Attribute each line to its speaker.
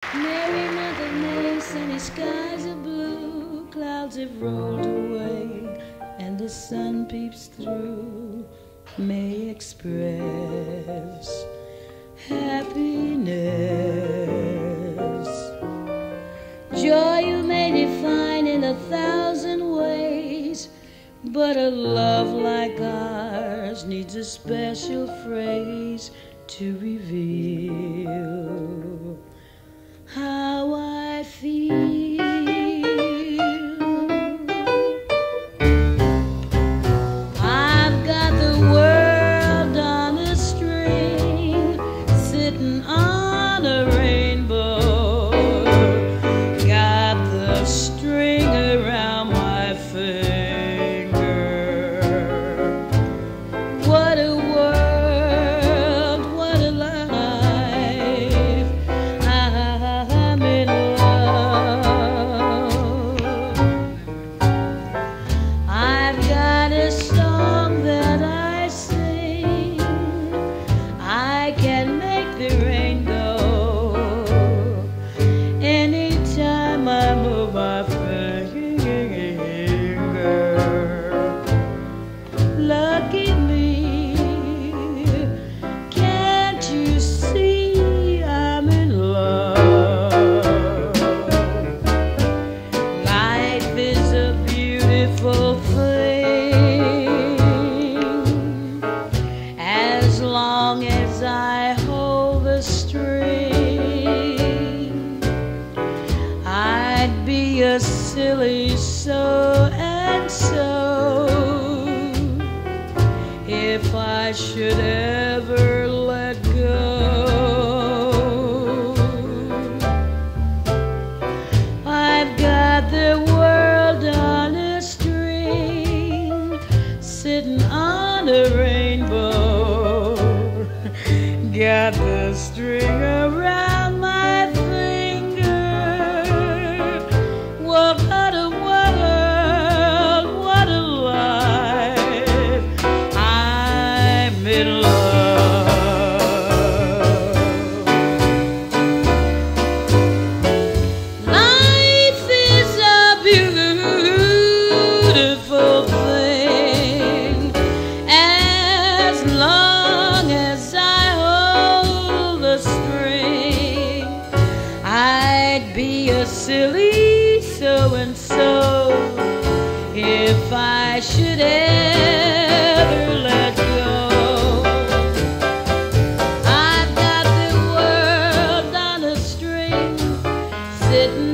Speaker 1: Merry month of May, sunny skies are blue, clouds have rolled away, and the sun peeps through. May express happiness. Joy you may define in 1,000 ways, but a love like ours needs a special phrase to reveal how I feel. I've got the world on a string, sitting on a rainbow. Got the string around my finger. What a world, what a life. I'm in love. I've got a song that I sing. I can make the rain go anytime I move my finger. Lucky me, can't you see I'm in love? Life is a beautiful thing as long as I hold the string. I'd be a silly so and so if I should ever let go. I've got the world on a string, sitting on a rainbow. Got the string around my finger. What a world, what a life. I'm in love. Life is a beautiful thing as long as I hold the string. I'd be a silly so and so if I should ever let go. I've got the world on a string, sitting